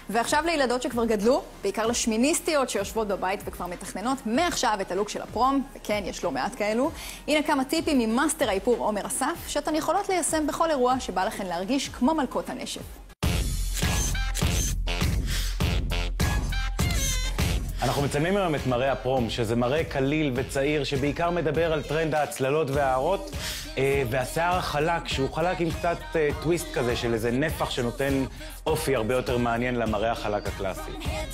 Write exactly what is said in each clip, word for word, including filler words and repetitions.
ועכשיו לילדות שכבר גדלו, בעיקר לשמיניסטיות שיושבות בבית וכבר מתכננות מעכשיו את הלוק של הפרום, וכן, יש לא מעט כאלו. הנה כמה טיפים ממאסטר האיפור עומר אסף, שאתן יכולות ליישם בכל אירוע שבא לכן להרגיש כמו מלכות הנשף. אנחנו מצלמים היום את מראה הפרום, שזה מראה קליל וצעיר, שבעיקר מדבר על טרנד ההצללות וההערות, והשיער החלק, שהוא חלק עם קצת טוויסט כזה של איזה נפח שנותן אופי הרבה יותר מעניין למראה החלק הקלאסי.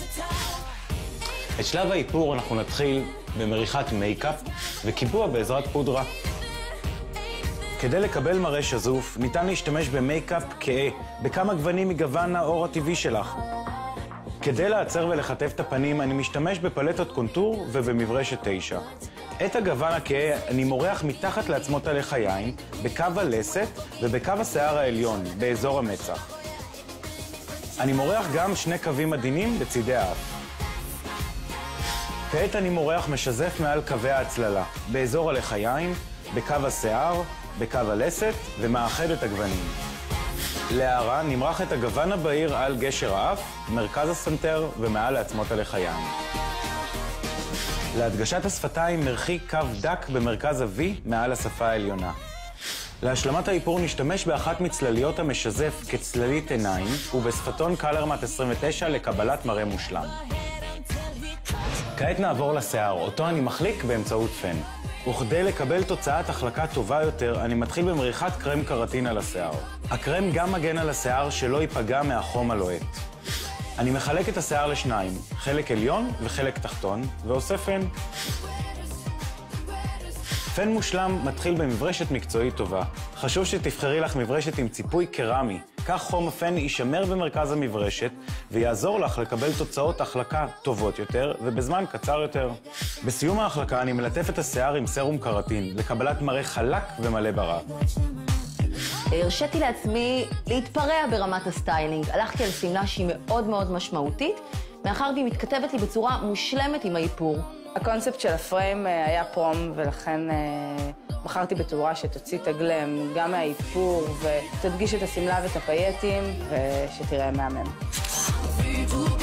את שלב האיפור אנחנו נתחיל במריחת מייקאפ וקיבוע בעזרת פודרה. כדי לקבל מראה שזוף, ניתן להשתמש במייקאפ כהה, בכמה גוונים מגוון האור הטבעי שלך. כדי לעצר ולחטף את הפנים, אני משתמש בפלטות קונטור ובמברשת תשע. את הגוון הכהה אני מורח מתחת לעצמות הלחיים, בקו הלסת ובקו השיער העליון, באזור המצח. אני מורח גם שני קווים עדינים בצידי האף. כעת אני מורח משזף מעל קווי ההצללה, באזור הלחיים, בקו השיער, בקו הלסת ומאחד את הגוונים. להערה נמרח את הגוון הבהיר על גשר האף, מרכז הסנטר ומעל לעצמות הלחיים. להדגשת השפתיים מרחיק קו דק במרכז ה-V מעל השפה העליונה. להשלמת האיפור נשתמש באחת מצלליות המשזף כצללית עיניים ובשפתון קלרמט עשרים ותשע לקבלת מראה מושלם. כעת נעבור לשיער, אותו אני מחליק באמצעות פן. וכדי לקבל תוצאת החלקה טובה יותר, אני מתחיל במריחת קרם קרטין על השיער. הקרם גם מגן על השיער שלא ייפגע מהחום הלוהט. אני מחלק את השיער לשניים, חלק עליון וחלק תחתון, ועושה פן. פן מושלם מתחיל במברשת מקצועית טובה. חשוב שתבחרי לך מברשת עם ציפוי קרמי. כך חום הפן יישמר במרכז המברשת ויעזור לך לקבל תוצאות החלקה טובות יותר ובזמן קצר יותר. בסיום ההחלקה אני מלטף את השיער עם סרום קרטין לקבלת מראה חלק ומלא ברק. הרשיתי לעצמי להתפרע ברמת הסטיילינג. הלכתי על סמלה שהיא מאוד מאוד משמעותית, מאחר והיא מתכתבת לי בצורה מושלמת עם האיפור. הקונספט של הפריים היה פרום, ולכן בחרתי בתאורה שתוציא את הגלם גם מהאיפור ותדגיש את הסמלה ואת הפייטים ושתראה מהמם.